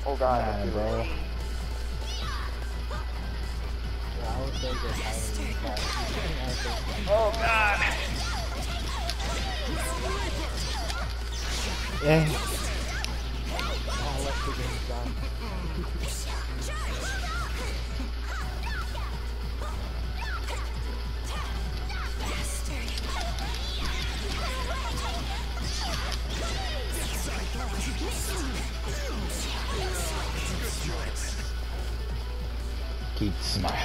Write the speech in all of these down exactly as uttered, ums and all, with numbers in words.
Oh god, Nah, dude. bro. Oh god. Yeah. Keep smiling.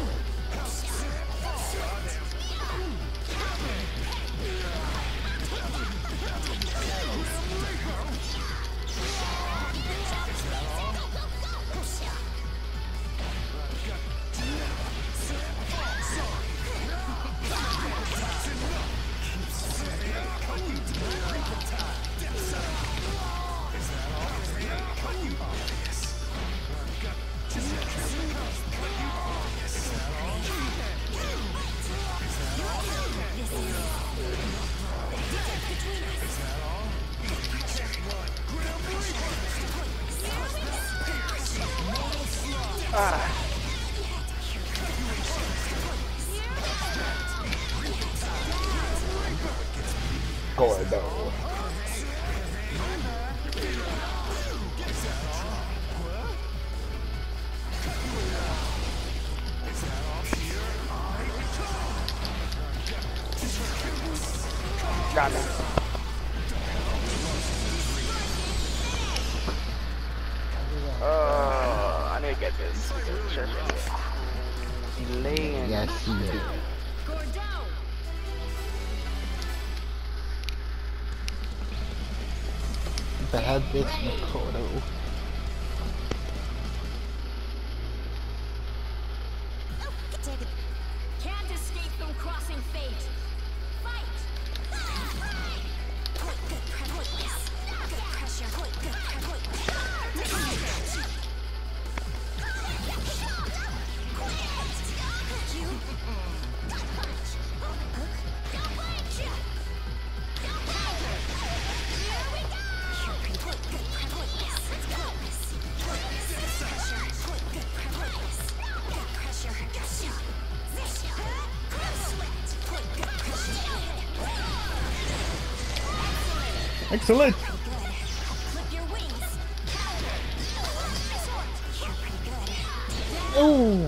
Ah. Gordo. Got me. Oh, I need to get this. Sure. Delaying. Yes, you do. Bad bitch Makoto. Can't escape from crossing fate. Fight! Good pressure. Good pressure. Good Excellent. Oh.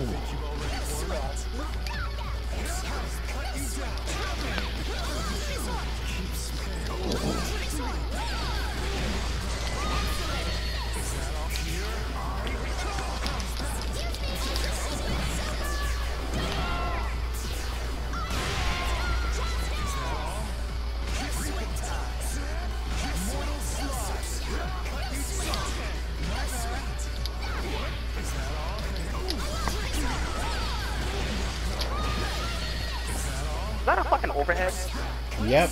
Is that a fucking overhead? Yep.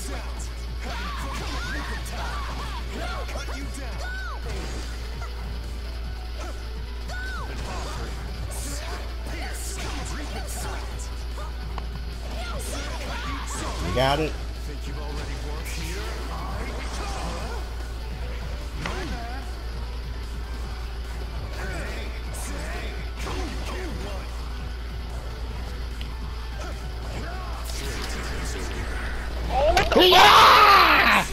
You got it. Yeah!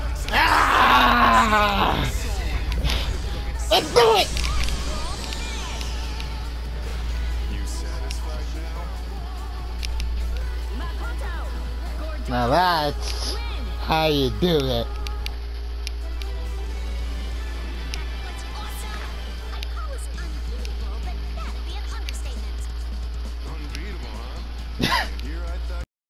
Ah! Let's do it! Now that's how you do it. What's awesome? I'd call us unbeatable, but that would be an understatement. Unbeatable, huh?